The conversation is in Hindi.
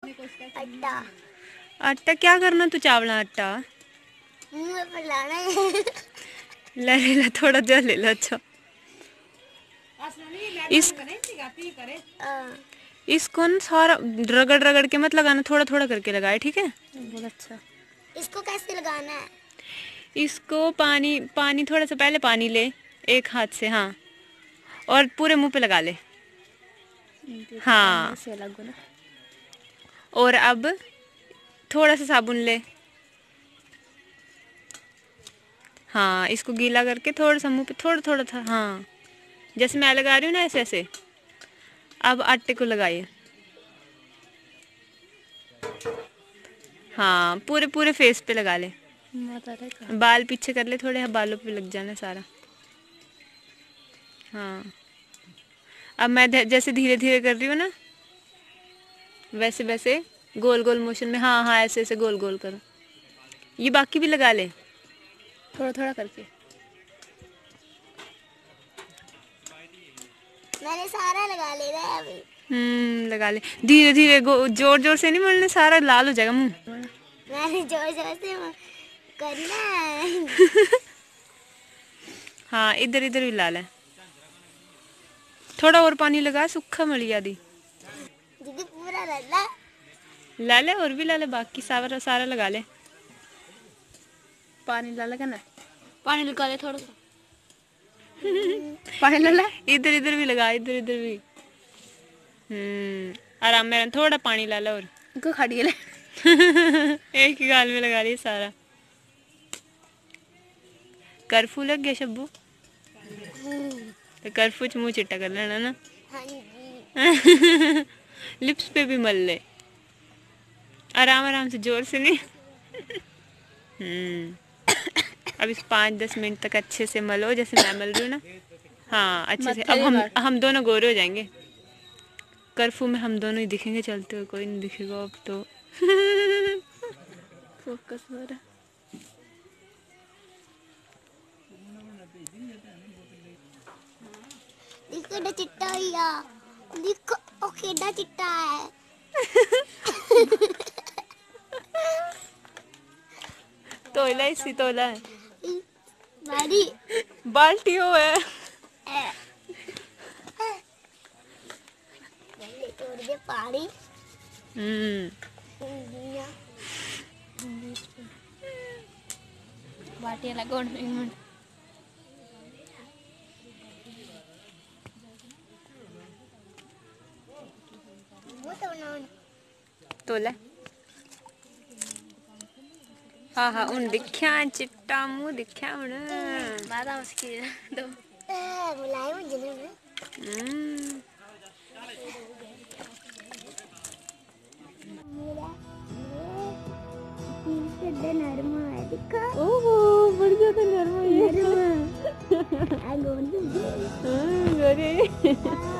आटा। आटा क्या करना तू? चावल आटा मुंह पर लाना है। ले ले थोड़ा जा ले लो। अच्छा इसको ना सारा रगड़ रगड़ के मत लगाना, थोड़ा थोड़ा करके लगाए, ठीक है? बहुत अच्छा। इसको कैसे लगाना है? इसको पानी पानी थोड़ा सा पहले पानी ले एक हाथ से, हाँ, और पूरे मुंह पे लगा ले। हाँ, और अब थोड़ा सा साबुन ले। हाँ, इसको गीला करके थोड़ा सा मुंह पे थोड़ा थोड़ा था, हाँ, जैसे मैं लगा रही हूँ ना ऐसे ऐसे। अब आटे को लगाइए। हाँ, पूरे पूरे फेस पे लगा ले। बाल पीछे कर ले थोड़े, बालों पे लग जाना सारा। हाँ, अब मैं जैसे धीरे धीरे कर रही हूँ ना, वैसे वैसे गोल गोल मोशन में, हाँ हाँ, ऐसे ऐसे गोल गोल करो। ये बाकी भी लगा ले थोड़ा थोड़ा करके। मैंने सारा लगा लिया है अभी। लगा ले धीरे धीरे, जोर जोर से नहीं मलने, सारा लाल हो जाएगा मुंह। मैंने जोर जोर से करना है। हाँ, इधर इधर भी लाल है। थोड़ा और पानी लगा, सूखा मलिया दी दीदी पूरा लल्ला ला ले, और भी ला ले, बाकी सारा सारा लगा ले। पानी ला लेगा ना, पानी लगा ले थोड़ा सा। पानी ला ले, इधर इधर भी लगा, इधर इधर भी। आराम में, थोड़ा पानी ला ले और को खड़ी ले। एक ही गाल में लगा लिया सारा। कर्फ्यू लग गया शब्बू, तो कर्फ्यू च मुंह चिट्टा कर लेना ना। हाँ जी। लिप्स पे भी मल ले, आराम आराम से, जोर से नहीं। अब इस 5-10 मिनट तक अच्छे से मलो, जैसे मैं मल रही हूँ ना। हाँ, अच्छे से। अब हम दोनों गोरे हो जाएंगे। कर्फ्यू में हम दोनों ही दिखेंगे चलते हुए, कोई नहीं दिखेगा अब तो। फोकस हो रहा। देखो ना चिट्टा भैया, देखो ओ केड़ा चिट्टा है। तोला इसी तोला है बाड़ी बाल्टी हो है। तोड़ दे पानी। बाटी लगा तोला। हाँ हाँ, उन दिखा चिट्टा मुँह दिखा उन बादाम उसकी दो बुलाए मुझे ना। नरम है, दिखा। ओह, बढ़ जाता नरम है ये। नरम है। गोरे।